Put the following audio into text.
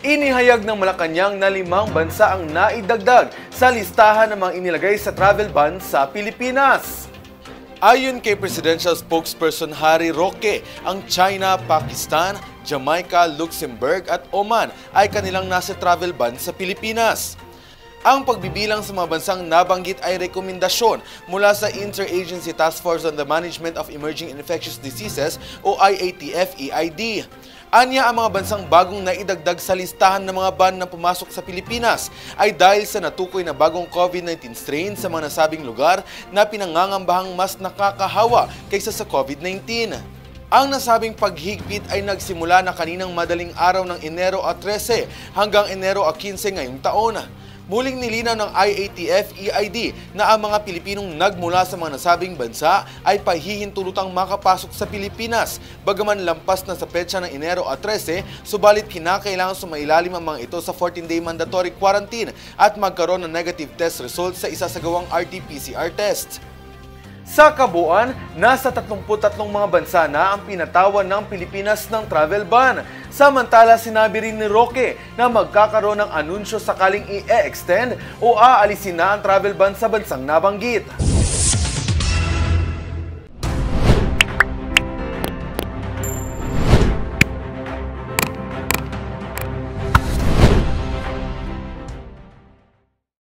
Inihayag ng Malacanang na 5 bansa ang naidagdag sa listahan ng mga inilagay sa travel ban sa Pilipinas. Ayon kay Presidential Spokesperson Harry Roque, ang China, Pakistan, Jamaica, Luxembourg at Oman ay kanilang nasa travel ban sa Pilipinas. Ang pagbibilang sa mga bansang nabanggit ay rekomendasyon mula sa Interagency Task Force on the Management of Emerging Infectious Diseases o IATF-EID. Anya, ang mga bansang bagong naidagdag sa listahan ng mga ban na pumasok sa Pilipinas ay dahil sa natukoy na bagong COVID-19 strain sa mga nasabing lugar na pinangangambahang mas nakakahawa kaysa sa COVID-19. Ang nasabing paghigpit ay nagsimula na kaninang madaling araw ng Enero 13 hanggang Enero 15 ngayong taon. Muling nilinaw ng IATF-EID na ang mga Pilipinong nagmula sa mga nasabing bansa ay pahihintulutang makapasok sa Pilipinas, bagaman lampas na sa petsa ng Enero 13, subalit kinakailangan sumailalim ang mga ito sa 14-day mandatory quarantine at magkaroon ng negative test result sa isasagawang RT-PCR test. Sa kabuuan, nasa 33 mga bansa na ang pinatawan ng Pilipinas ng travel ban. Samantala, sinabi rin ni Roque na magkakaroon ng anunsyo sakaling i-extend o aalisin na ang travel ban sa bansang nabanggit.